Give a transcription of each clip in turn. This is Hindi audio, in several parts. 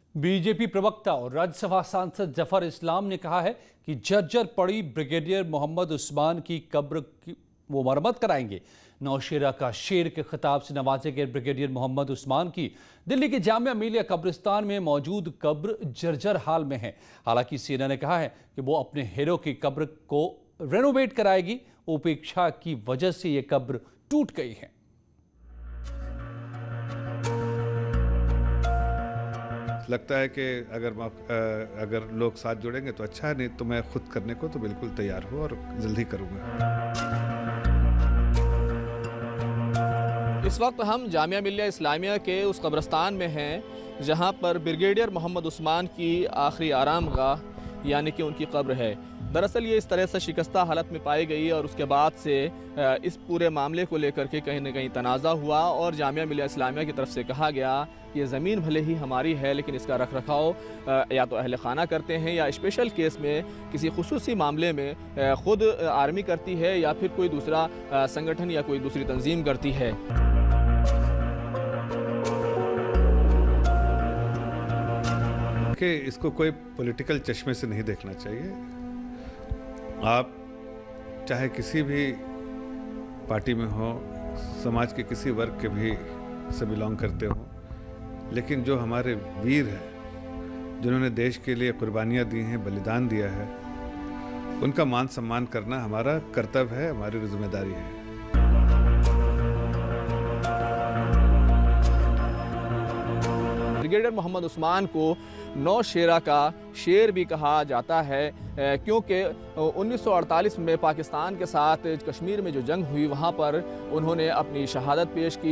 बीजेपी प्रवक्ता और राज्यसभा सांसद जफर इस्लाम ने कहा है कि जर्जर पड़ी ब्रिगेडियर मोहम्मद उस्मान की कब्र की वो मरम्मत कराएंगे। नौशेरा का शेर के खिताब से नवाजे गए ब्रिगेडियर मोहम्मद उस्मान की दिल्ली के जामिया मिलिया कब्रिस्तान में मौजूद कब्र जर्जर हाल में है। हालांकि सेना ने कहा है कि वो अपने हीरो की कब्र को रेनोवेट कराएगी। उपेक्षा की वजह से ये कब्र टूट गई है। लगता है कि अगर लोग साथ जुड़ेंगे तो अच्छा है, नहीं तो मैं खुद करने को तो बिल्कुल तैयार हूँ और जल्दी करूँगा। इस वक्त हम जामिया मिलिया इस्लामिया के उस कब्रिस्तान में हैं जहां पर ब्रिगेडियर मोहम्मद उस्मान की आखिरी आरामगाह यानी कि उनकी कब्र है। दरअसल ये इस तरह से शिकस्ता हालत में पाई गई और उसके बाद से इस पूरे मामले को लेकर के कहीं ना कहीं तनाज़ा हुआ और जामिया मिलिया इस्लामिया की तरफ से कहा गया कि ये ज़मीन भले ही हमारी है लेकिन इसका रख रखाव या तो अहल खाना करते हैं या स्पेशल केस में किसी खुसूसी मामले में ख़ुद आर्मी करती है या फिर कोई दूसरा संगठन या कोई दूसरी तंजीम करती है। कि इसको कोई पॉलिटिकल चश्मे से नहीं देखना चाहिए। आप चाहे किसी भी पार्टी में हो, समाज के किसी वर्ग के भी से बिलोंग करते हो, लेकिन जो हमारे वीर हैं जिन्होंने देश के लिए कुर्बानियाँ दी हैं, बलिदान दिया है, उनका मान सम्मान करना हमारा कर्तव्य है, हमारी जिम्मेदारी है। ब्रिगेडियर मोहम्मद उस्मान को नौशेरा का शेर भी कहा जाता है क्योंकि 1948 में पाकिस्तान के साथ कश्मीर में जो जंग हुई वहाँ पर उन्होंने अपनी शहादत पेश की।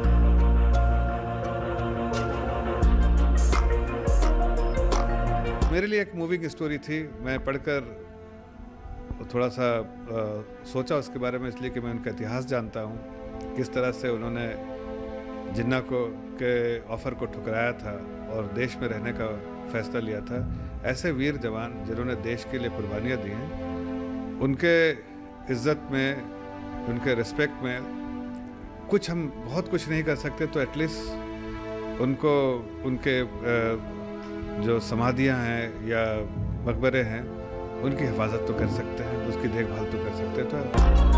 मेरे लिए एक मूविंग स्टोरी थी। मैं पढ़कर थोड़ा सा सोचा उसके बारे में, इसलिए कि मैं उनका इतिहास जानता हूँ, किस तरह से उन्होंने जिन्ना के ऑफ़र को ठुकराया था और देश में रहने का फैसला लिया था। ऐसे वीर जवान जिन्होंने देश के लिए कुर्बानियाँ दी हैं, उनके इज़्ज़त में, उनके रिस्पेक्ट में कुछ हम बहुत कुछ नहीं कर सकते तो एटलीस्ट उनको उनके जो समाधियाँ हैं या मकबरे हैं उनकी हिफाजत तो कर सकते हैं, उसकी देखभाल तो कर सकते हैं। तो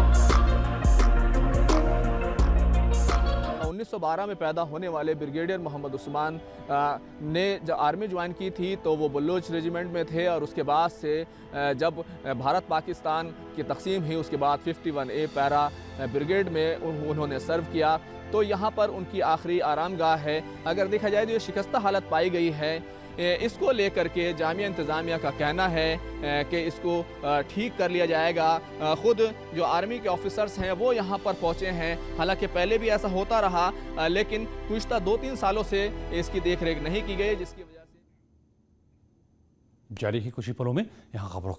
1912 में पैदा होने वाले ब्रिगेडियर मोहम्मद उस्मान ने जब आर्मी ज्वाइन की थी तो वो बलोच रेजिमेंट में थे और उसके बाद से जब भारत पाकिस्तान की तकसीम हुई उसके बाद 51A पैरा ब्रिगेड में उन्होंने सर्व किया। तो यहाँ पर उनकी आखिरी आरामगाह है। अगर देखा जाए तो ये शिकस्ता हालत पाई गई है। इसको लेकर के जामिया इंतज़ामिया का कहना है कि इसको ठीक कर लिया जाएगा। ख़ुद जो आर्मी के ऑफिसर्स हैं वो यहाँ पर पहुँचे हैं। हालांकि पहले भी ऐसा होता रहा लेकिन गुज़िश्ता 2-3 सालों से इसकी देखरेख नहीं की गई, जिसकी वजह से जारी ही कुछ ही पलों में यहाँ खबरों